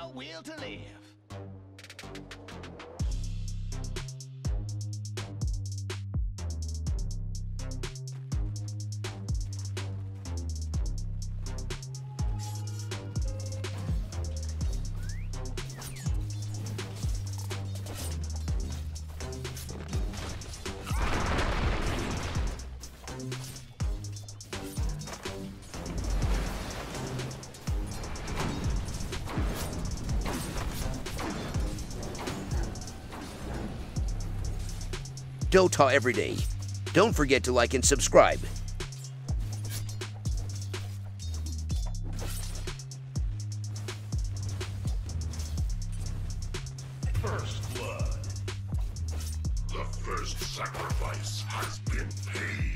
no will to live. Dota every day. Don't forget to like and subscribe. First blood. The first sacrifice has been paid.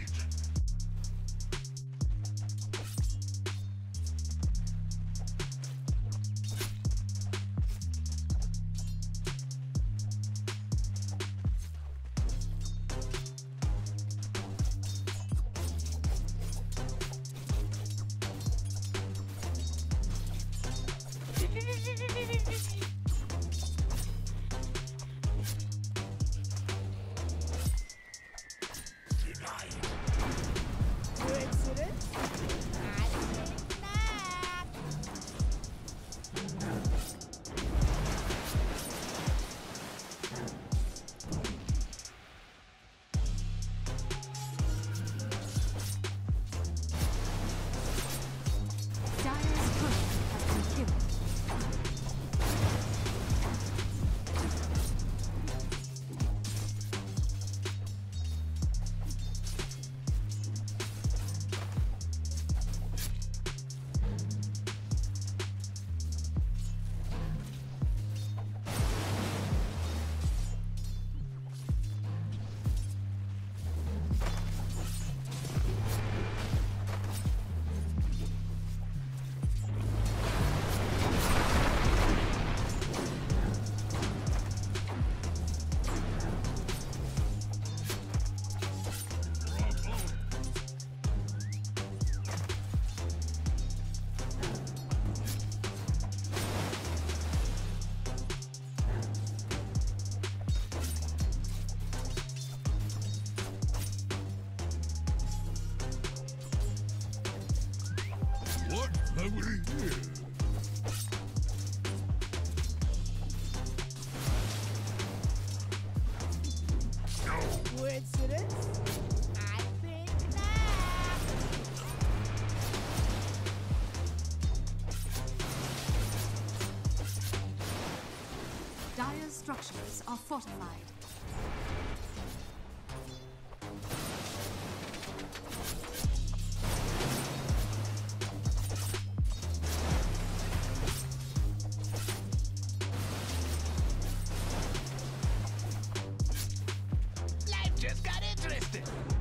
What have we here? No. Coincidence? I think not. Dire's structures are fortified. Just got interested.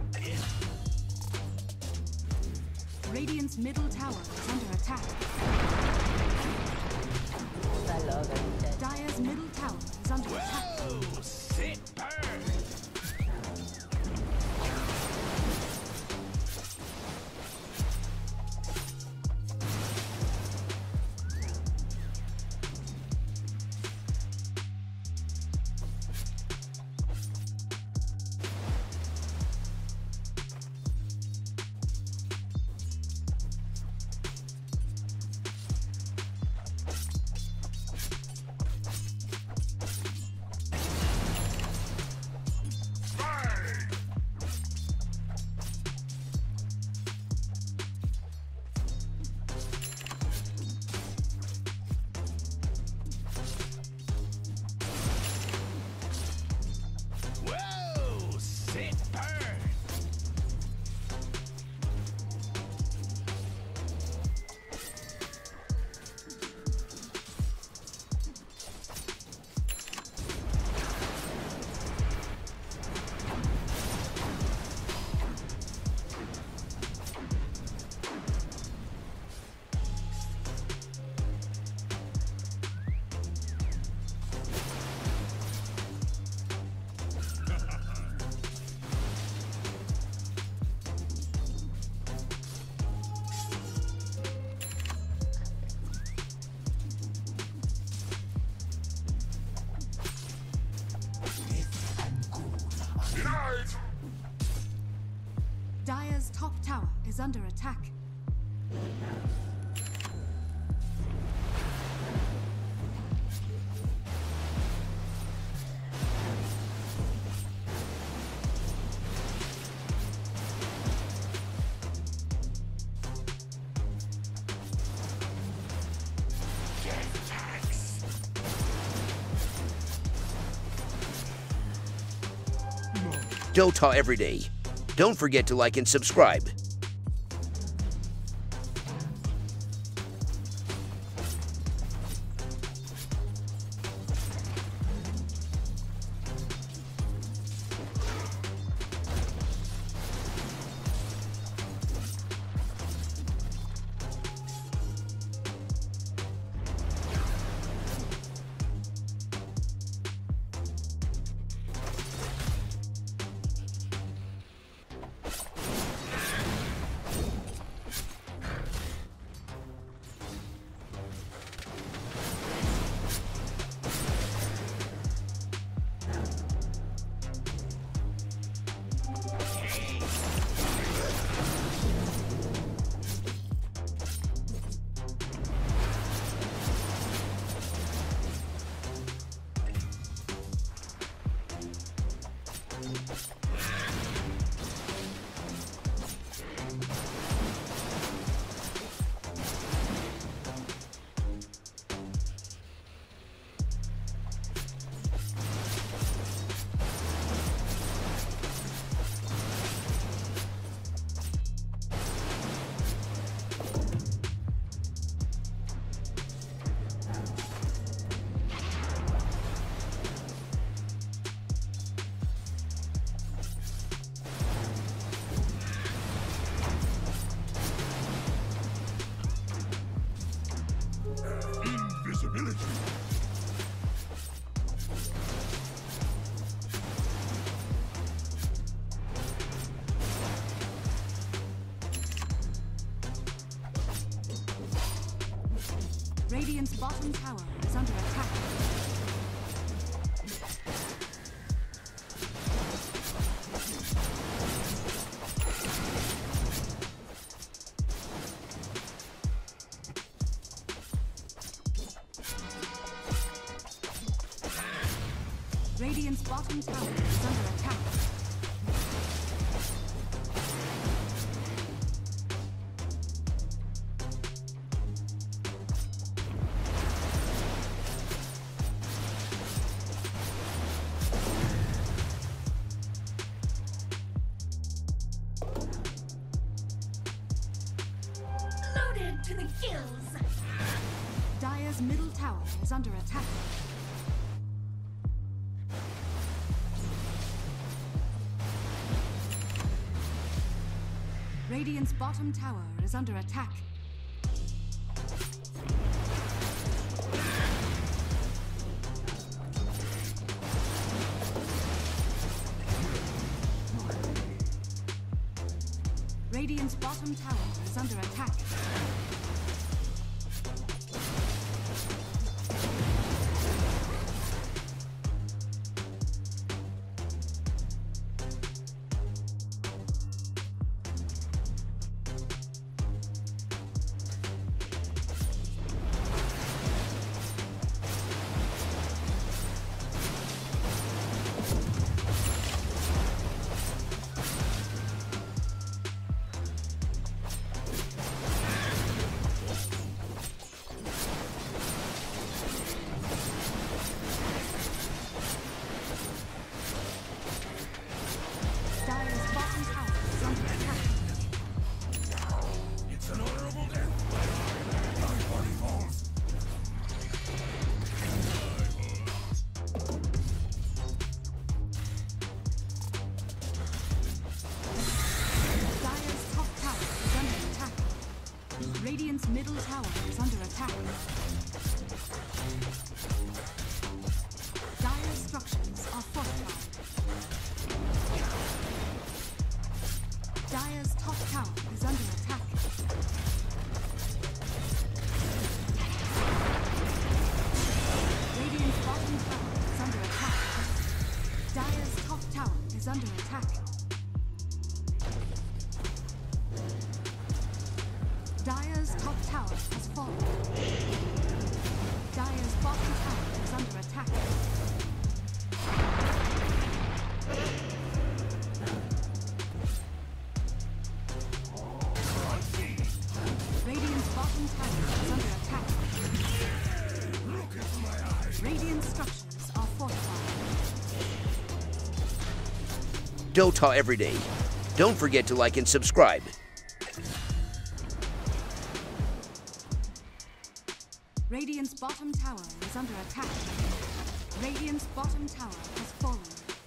Radiant's middle tower is under attack. Dire's middle tower is under attack. Whoa, sick burn. Denied! Dire's top tower is under attack. Dota every day. Don't forget to like and subscribe. Invisibility. Radiant's bottom tower is under attack. Radiant's bottom tower is under attack. Loaded to the gills. Dire's middle tower is under attack. Radiant's bottom tower is under attack. Radiant's bottom tower is under attack. Dire's bottom tower is under attack. It's an honorable death. My body falls. Dire's top tower is under attack. Radiant's middle tower is under attack. Dire's structures are fortified. Dire's top tower is under attack. Radiant's bottom tower is under attack. Dire's top tower is is under attack. Dire's top tower has fallen. Dire's bottom tower is under attack. Radiant's bottom tower is under attack. Look into my eyes. Radiant structures are fortified. Dota every day. Don't forget to like and subscribe. Radiant's bottom tower is under attack. Radiant's bottom tower has fallen.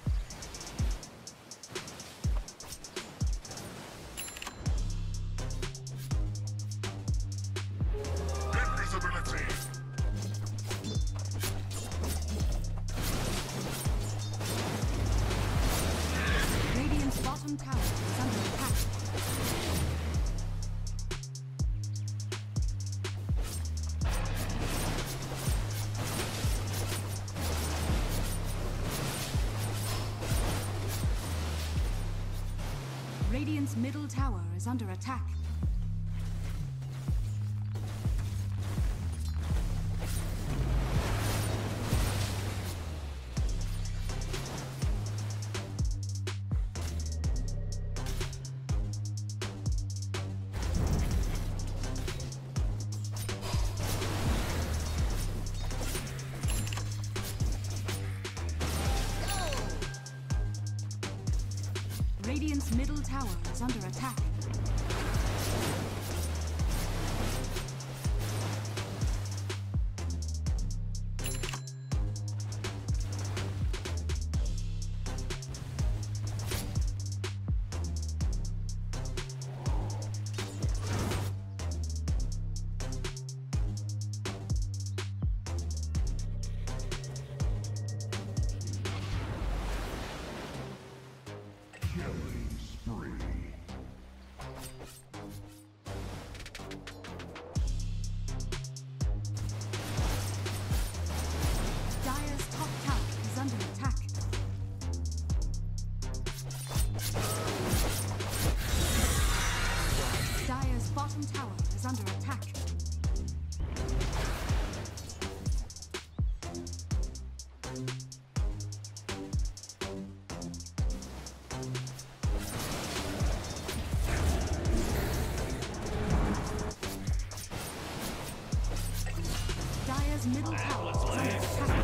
Invisibility. Radiant's bottom tower is under attack. Radiant's middle tower is under attack. Radiant's middle tower is under attack. Killing spree. Dire's top tower is under attack. Dire's bottom tower is under attack. Dire's middle tower is under attack.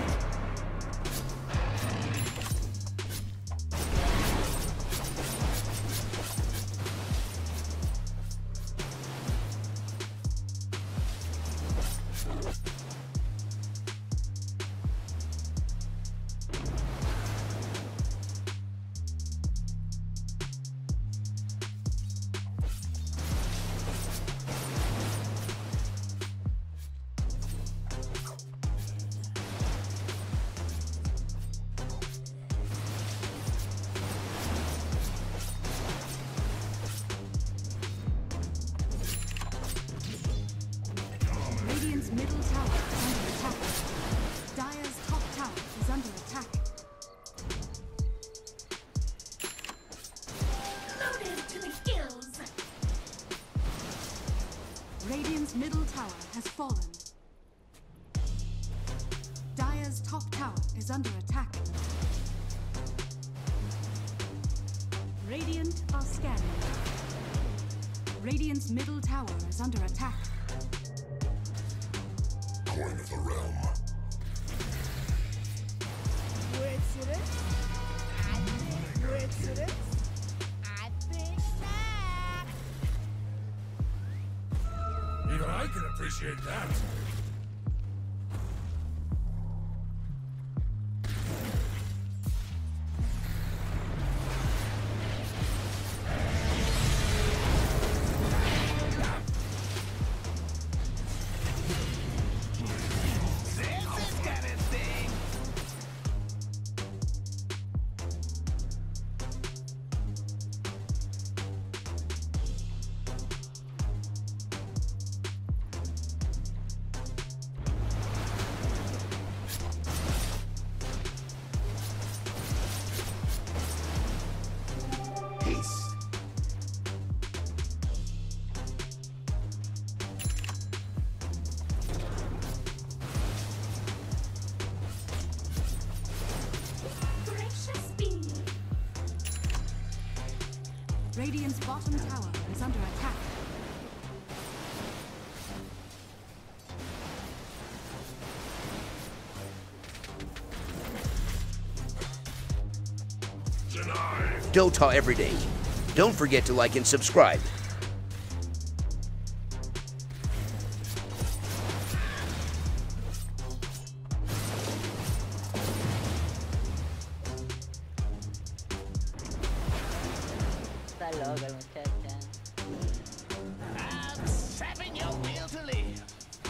Radiant's middle tower is under attack. Dire's top tower is under attack. Loaded to the gills. Radiant's middle tower has fallen. Dire's top tower is under attack. Radiant are scanning. Radiant's middle tower is under attack. Coin of the realm. Coincidence? I think coincidence. I think not. Even I can appreciate that. This is gonna sting. Radiant's bottom tower is under attack. Dota every day. Don't forget to like and subscribe. Está loca la muchacha. I'm sapping your will to live.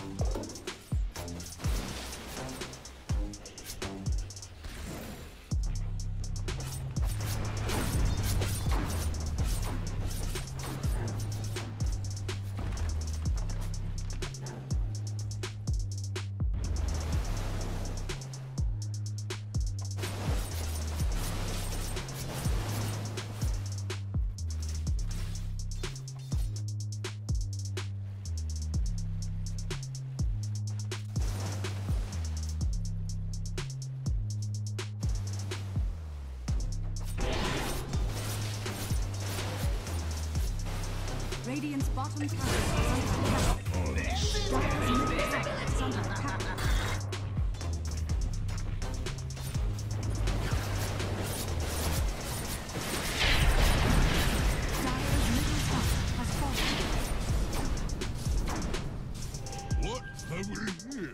Radiant's bottom tower is under attack. Dire's middle tower is under attack. Dire's middle tower has fallen. What have we here?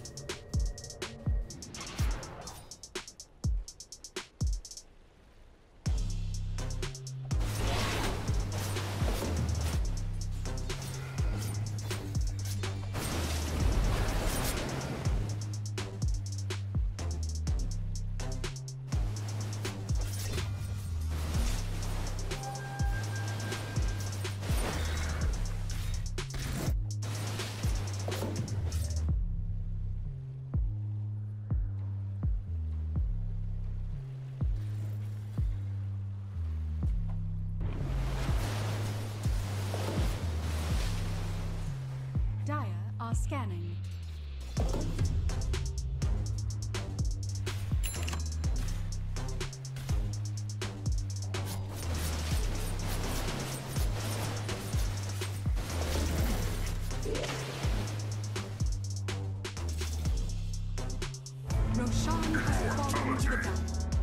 Dire are scanning. Roshan has fallen to the ground.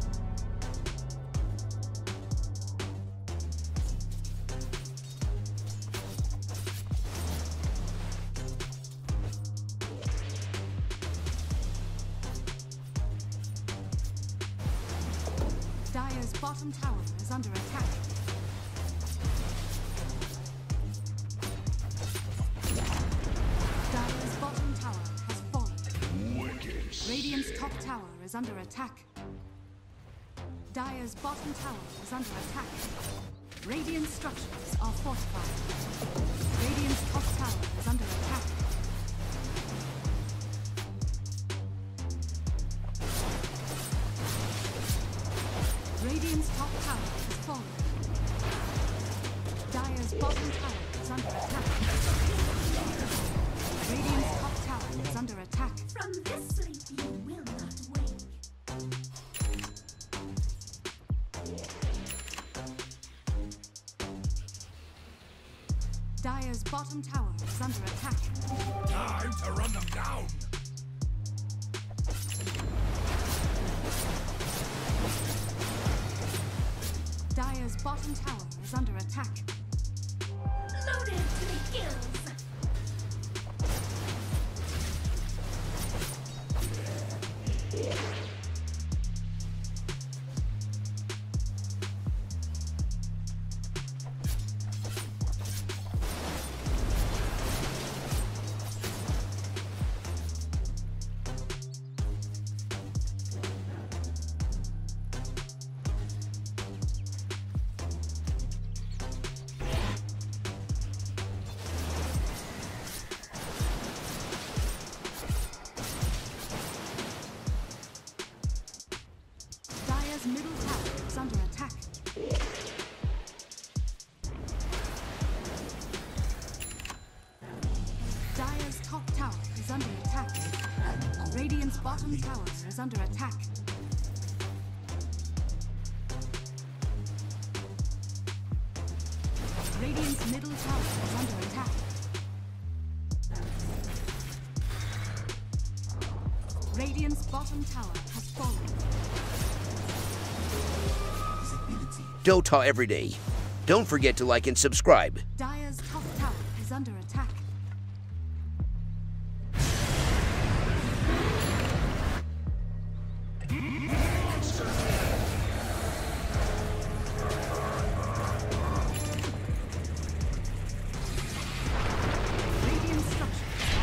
Dire's bottom tower is under attack. Dire's bottom tower has fallen. Radiant's top tower is under attack. Dire's bottom tower is under attack. Radiant structures are fortified. Radiant's top tower is under attack. Radiant's top tower has fallen. Dire's bottom tower is under attack. Radiant's top tower is under attack. From this sleep you will not wake. Dire's bottom tower is under attack. Time to run them down. Dire's bottom tower is under attack. Loaded to the gills. Dire's middle tower is under attack. Dire's top tower is under attack. Radiant's bottom tower is under attack. Radiant's middle tower is under attack. Radiant's bottom tower has fallen. Dota every day. Don't forget to like and subscribe. Dire's top tower is under attack. Radiant structures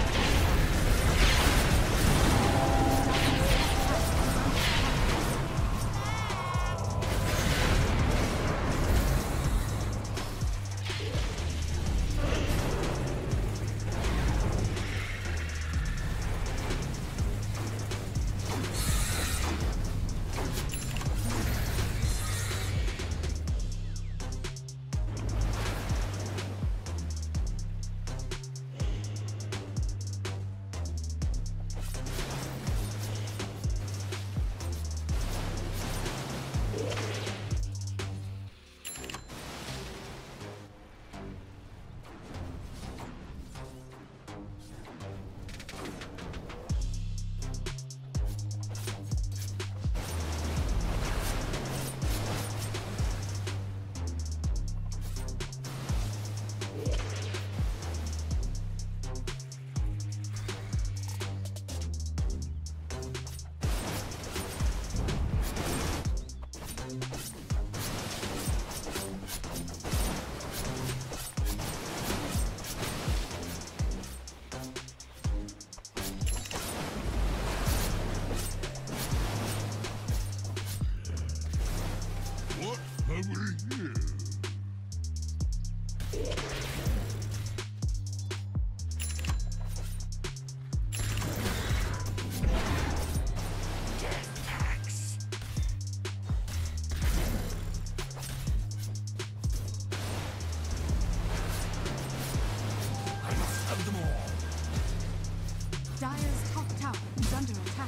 What have we here? I must have them all. Dire's top tower is under attack.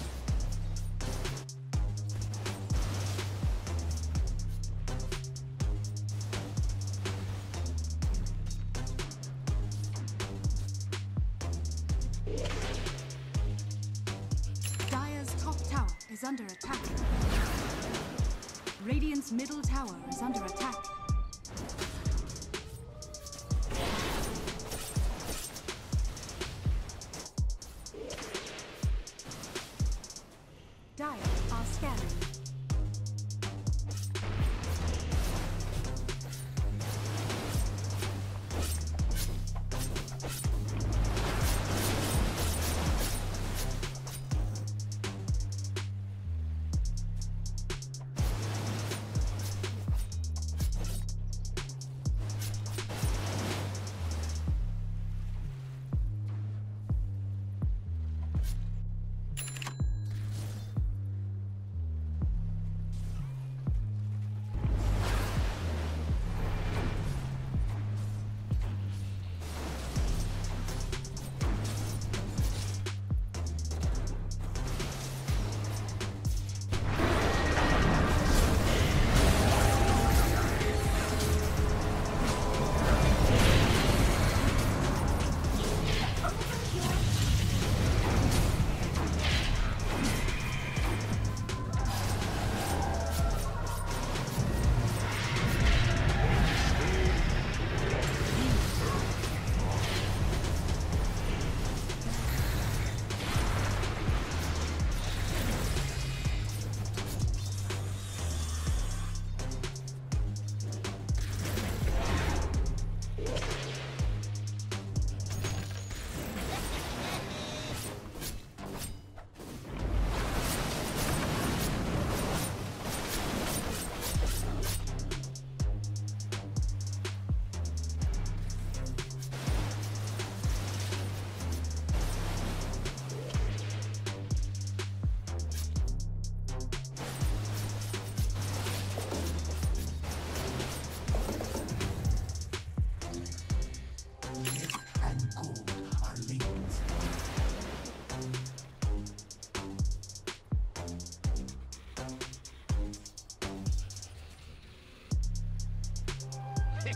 Dire's top tower is under attack. Radiant's middle tower is under attack. Dire are scanning.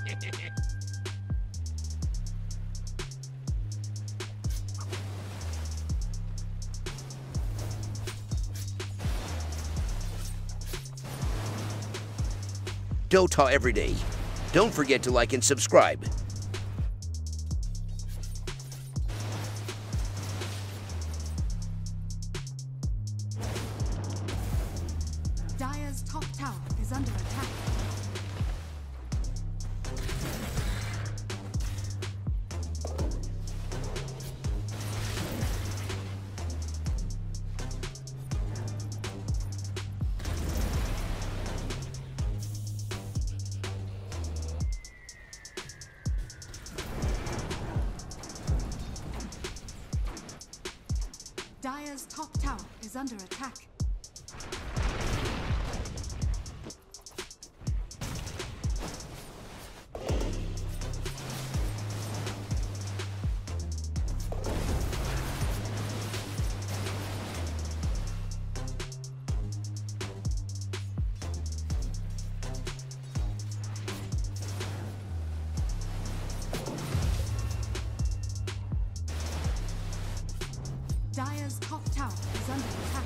Dota every day. Don't forget to like and subscribe. Dire's top tower is under attack. Dire's top tower is under attack. Dire's top tower is under attack.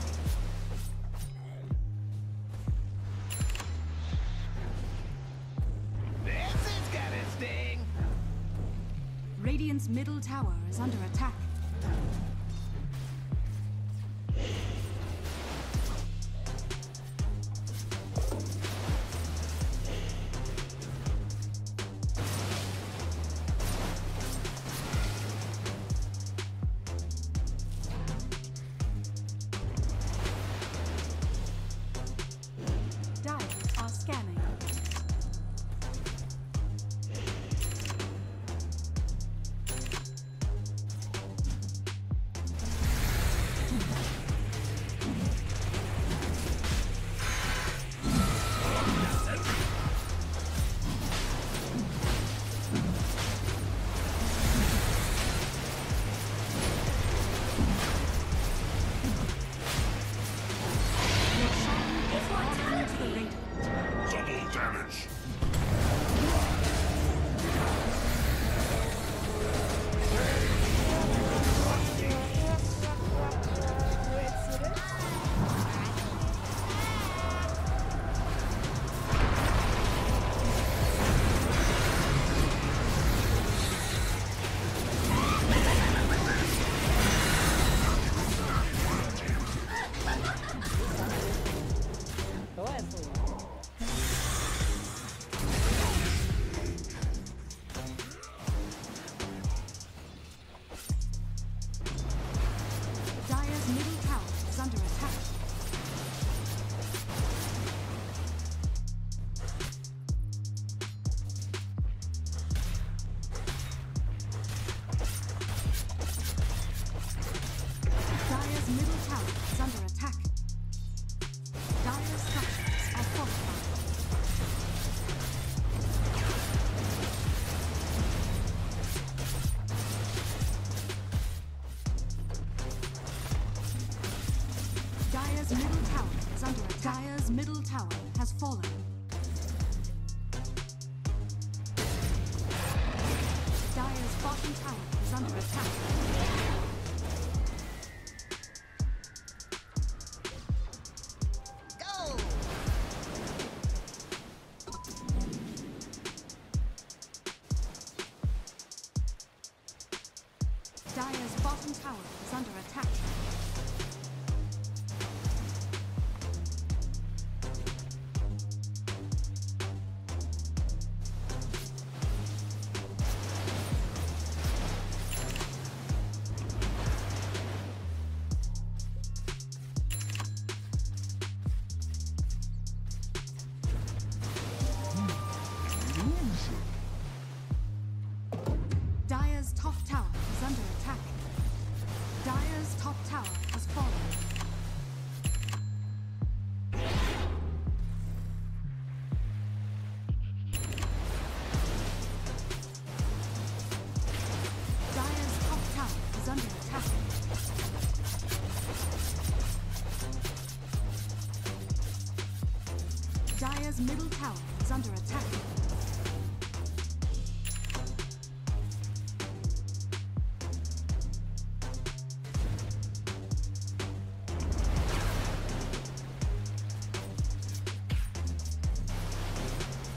This has got a sting. Radiant's middle tower is under attack. Dire are scanning. Double damage. Dire's middle tower is under attack. Dire's middle tower is under attack. Dire's structures are fortified. Dire's middle tower is under attack. Dire's middle tower has fallen. Dire's bottom tower is under attack. Go! Dire's bottom tower is under attack. Dire's top tower is under attack. Dire's top tower has fallen. Dire's top tower is under attack. Dire's middle tower is under attack.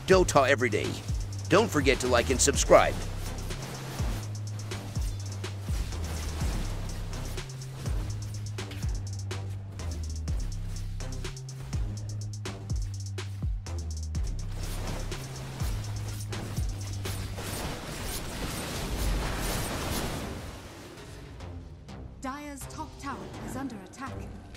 Dota every day. Don't forget to like and subscribe. Dire's top tower is under attack.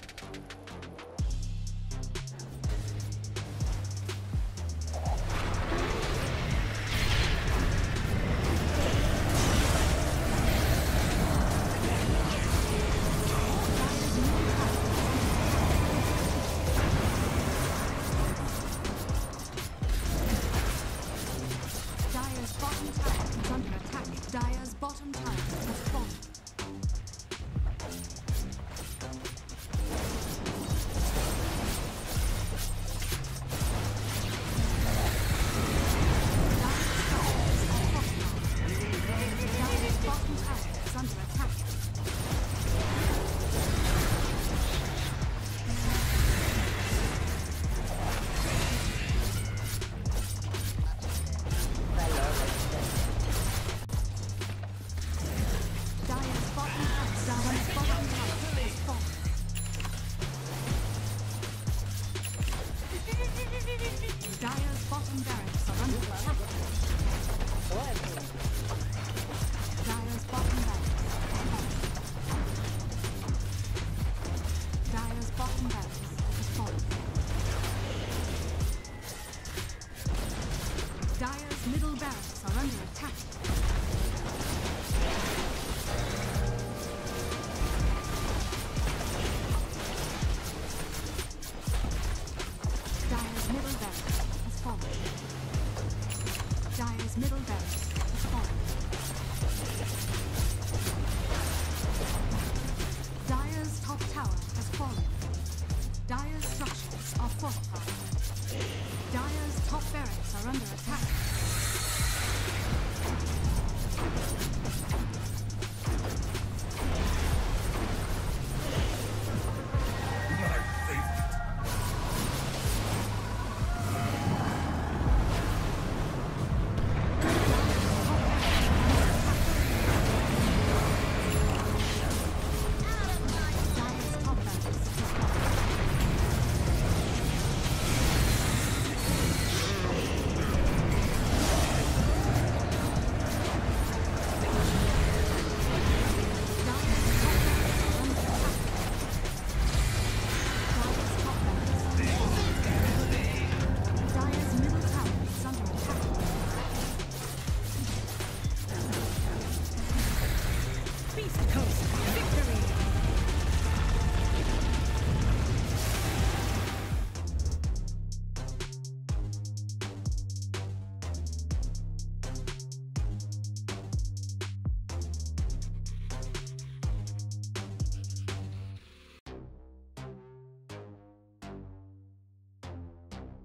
Dire's bottom tower is under attack. Dire's bottom tower has fallen. Dire's bottom barracks are under attack. Dire's bottom barracks. Dire's bottom barracks has fallen. Dire's middle barracks are under attack. Dire's middle barracks has fallen. Dire's middle barracks has fallen. Dire's top tower has fallen. Dire's structures are fortified. Dire's top barracks are under attack.